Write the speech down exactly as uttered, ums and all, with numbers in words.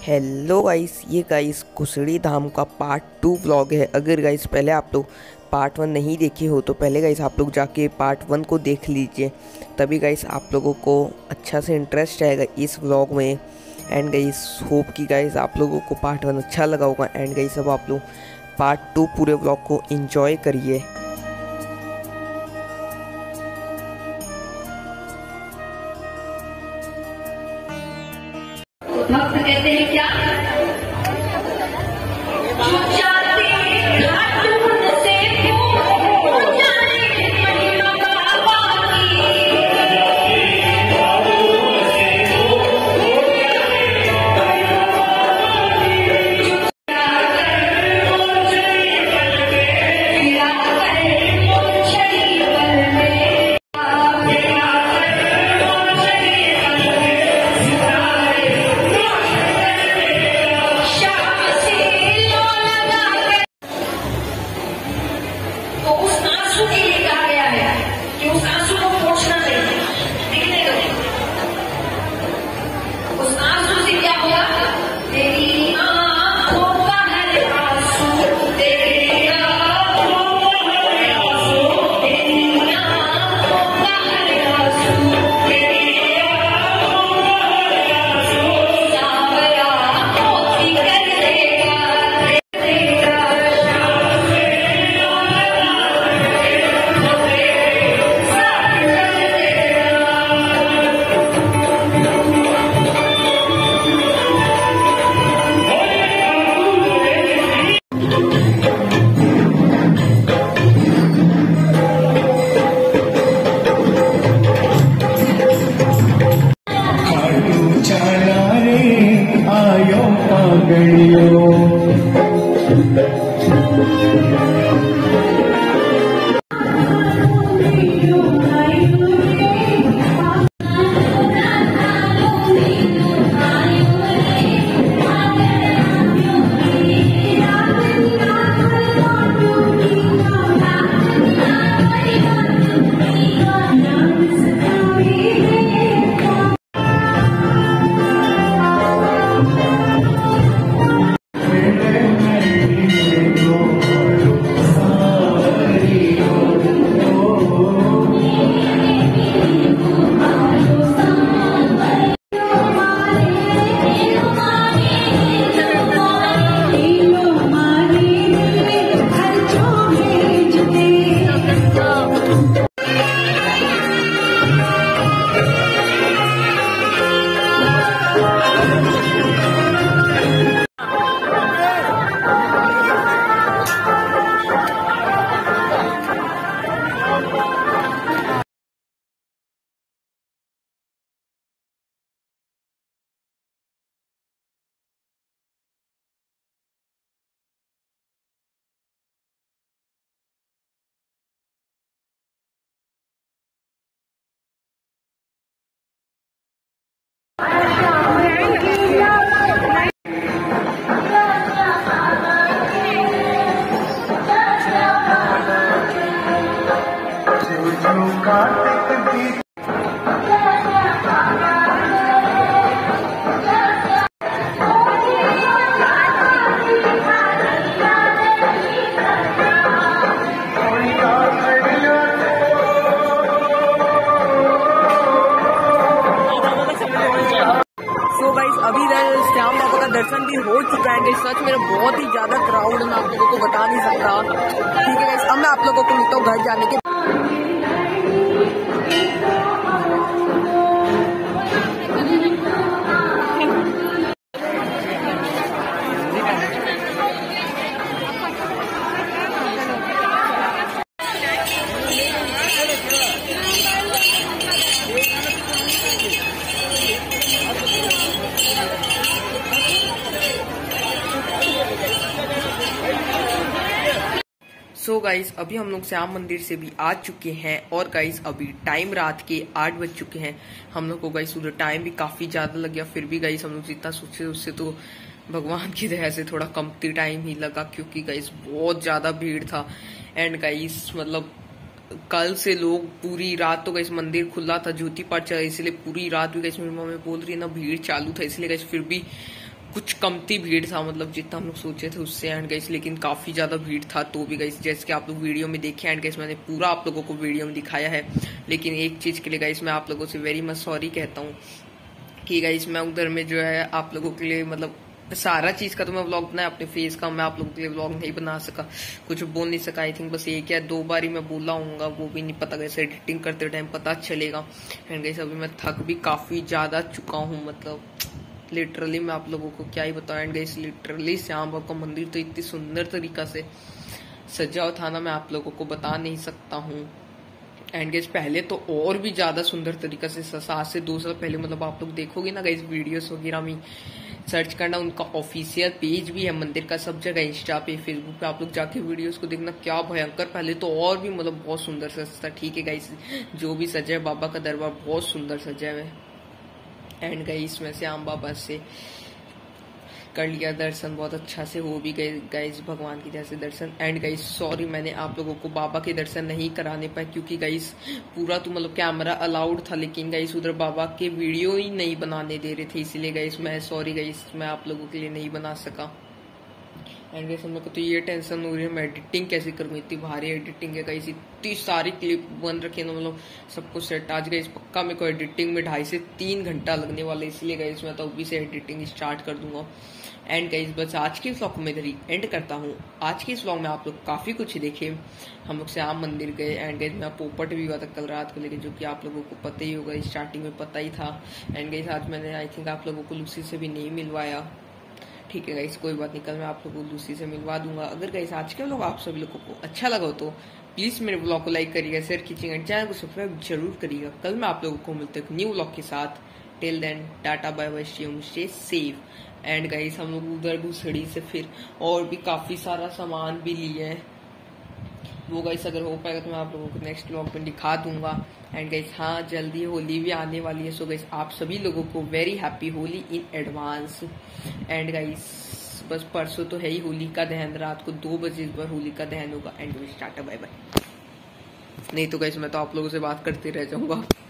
Hello guys, ये guys Kusdi Dham का part to vlog है। अगर गाइस पहले आप लोग पार्ट वन नहीं देखे हो तो पहले गाइस आप लोग जाके पार्ट वन को देख लीजिए, तभी गाइस आप लोगों को अच्छा से इंटरेस्ट आएगा इस व्लॉग में। एंड गाइस होप कि गाइस आप लोगों को पार्ट वन अच्छा लगा होगा। एंड गाइस अब आप लोग पार्ट टू पूरे व्लॉग को एंजॉय करिए। भक्त कहते हैं क्या अभी श्याम बाबा का दर्शन भी हो चुका है। सच में बहुत ही ज्यादा क्राउड मैं आप लोगों को बता नहीं सकता। ठीक है, अब मैं आप लोगों को मिलता हूँ घर जाने के। सो so गाइस अभी हम लोग श्याम मंदिर से भी आ चुके हैं और गाइस अभी टाइम रात के आठ बज चुके हैं। हम लोग को गाइस उधर टाइम भी काफी ज्यादा लग गया, फिर भी गाइस हम लोग जितना सोचे उससे तो भगवान की दया से थोड़ा कमती टाइम ही लगा, क्योंकि गाइस बहुत ज्यादा भीड़ था। एंड गाइस मतलब कल से लोग पूरी रात तो गाइस मंदिर खुला था, ज्योति पाठ चला, इसलिए पूरी रात भी गाइस मेरी मम्मी बोल रही है ना भीड़ चालू था, इसलिए गाइस फिर भी कुछ कमती भीड़ था, मतलब जितना हम लोग सोचे थे उससे एंड गाइस, लेकिन काफी ज्यादा भीड़ था। तो भी गाइस जैसे कि आप लोग वीडियो में देखे एंड गाइस मैंने पूरा आप लोगों को वीडियो में दिखाया है, लेकिन एक चीज के लिए गाइस मैं आप लोगों से वेरी मच सॉरी कहता हूँ कि गाइस मैं उधर में जो है आप लोगों के लिए मतलब सारा चीज का तो मैं व्लॉग बनाया, अपने फेस का मैं आप लोगों के लिए व्लॉग नहीं बना सका, कुछ बोल नहीं सका। आई थिंक बस एक या दो बार ही मैं बोला हूँगा, वो भी नहीं पता कैसे एडिटिंग करते टाइम पता चलेगा। एंड गाइस अभी मैं थक भी काफी ज्यादा चुका हूँ, मतलब लिटरली मैं आप लोगों को क्या ही बताऊं। And guys literally Shyam Baba का मंदिर तो इतनी सुंदर तरीका से सजा हुआ था ना, मैं आप लोगों को बता नहीं सकता हूँ। एंड गाइस पहले तो और भी ज्यादा सुंदर तरीका से, सात से दो साल पहले, मतलब आप लोग देखोगे ना गाइस वीडियोस वगैरह में सर्च करना, उनका ऑफिशियल पेज भी है मंदिर का, सब जगह इंस्टा पे फेसबुक पे आप लोग जाके वीडियोस को देखना, क्या भयंकर। पहले तो और भी मतलब बहुत सुंदर सजा था। ठीक है गाइस, जो भी सजा है बाबा का दरबार बहुत सुंदर सजा है। एंड गाइस में श्याम बाबा से कर लिया दर्शन, बहुत अच्छा से हो भी गए गाइस भगवान की जैसे दर्शन। एंड गाइस सॉरी मैंने आप लोगों को बाबा के दर्शन नहीं कराने पाए, क्योंकि गाइस पूरा तो मतलब कैमरा अलाउड था, लेकिन गाइस उधर बाबा के वीडियो ही नहीं बनाने दे रहे थे, इसीलिए गाइस मैं सॉरी गाइस मैं आप लोगों के लिए नहीं बना सका। एंड गाइस हम लोग को तो ये टेंशन हो रही है मैं एडिटिंग कैसे करूँ, इतनी भारी एडिटिंग है गाइस, इतनी सारी क्लिप बन रखी है ना, मतलब सब कुछ सेट। आज गाइस पक्का मेरे को एडिटिंग में ढाई से तीन घंटा लगने वाला है, इसलिए गाइस मैं तो अभी से एडिटिंग स्टार्ट कर दूंगा। एंड गाइस बस आज के व्लॉग को मैं इधर ही एंड करता हूँ। आज के इस व्लॉग में आप लोग काफी कुछ देखे, हम लोग श्याम मंदिर गए। एंड गाइस मैं पोपट भी हुआ था कल रात को लेके, जो कि आप लोगों को पता ही होगा, स्टार्टिंग में पता ही था। एंड गाइस आज मैंने आई थिंक आप लोगों को लूसी से भी नहीं मिलवाया। ठीक है गाइस कोई बात नहीं, कल मैं आप लोगों को लूसी से मिलवा दूंगा। अगर गाइस आज के व्लॉग आप सभी लोगों को अच्छा लगा हो तो प्लीज मेरे व्लॉग को लाइक करिएगा, शेयर कीजिएगा, चैनल को सब्सक्राइब जरूर करिएगा। कल मैं आप लोगों को मिलते हैं न्यू व्लॉग के साथ। Till then tata bye bye, stay safe. And guys हम लोग उधर घुसड़ी से फिर और भी काफी सारा सामान भी लिए हैं, वो गाइस अगर हो पाएगा तो मैं आप लोगों को नेक्स्ट व्लॉग में दिखा दूंगा। एंड गाइस हाँ जल्दी होली भी आने वाली है, सो गाइस आप सभी लोगों को very happy Holi in advance. And guys बस परसों तो है ही होली का दहन, रात को दो बजे इस बार होली का दहन होगा। एंड टाटा बाय बाय, नहीं तो गाइस मैं तो आप लोगों से बात करते रह जाऊंगा।